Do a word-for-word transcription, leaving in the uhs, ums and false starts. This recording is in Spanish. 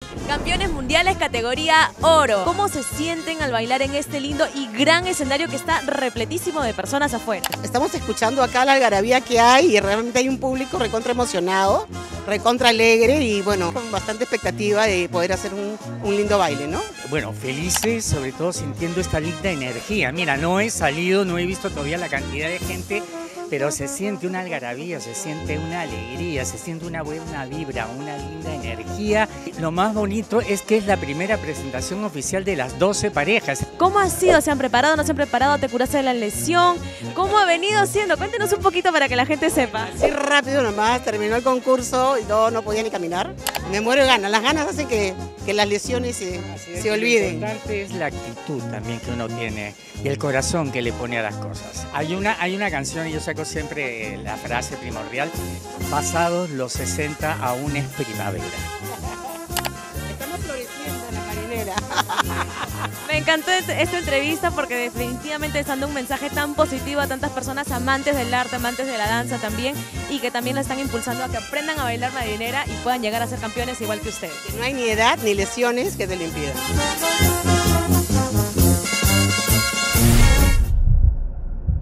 Campeones mundiales categoría oro. ¿Cómo se sienten al bailar en este lindo y gran escenario que está repletísimo de personas afuera? Estamos escuchando acá la algarabía que hay y realmente hay un público recontra emocionado, recontra alegre y bueno, con bastante expectativa de poder hacer un, un lindo baile, ¿no? Bueno, felices, sobre todo sintiendo esta linda energía. Mira, no he salido, no he visto todavía la cantidad de gente, pero se siente una algarabía, se siente una alegría, se siente una buena vibra, una linda energía. Lo más bonito es que es la primera presentación oficial de las doce parejas. ¿Cómo ha sido? ¿Se han preparado? ¿No se han preparado? ¿Te curaste de la lesión? ¿Cómo ha venido siendo? Cuéntenos un poquito para que la gente sepa. Así rápido nomás, terminó el concurso y no, no podía ni caminar. Me muero de ganas, las ganas hacen que, que las lesiones se, se olviden. Lo importante es la actitud también que uno tiene y el corazón que le pone a las cosas. Hay una, hay una canción y yo saco siempre la frase primordial: pasados los sesenta aún es primavera. Estamos floreciendo en la marinera. Me encantó esta entrevista porque definitivamente está dando un mensaje tan positivo a tantas personas amantes del arte, amantes de la danza también, y que también la están impulsando a que aprendan a bailar marinera y puedan llegar a ser campeones igual que ustedes. No hay ni edad ni lesiones que te lo impidan.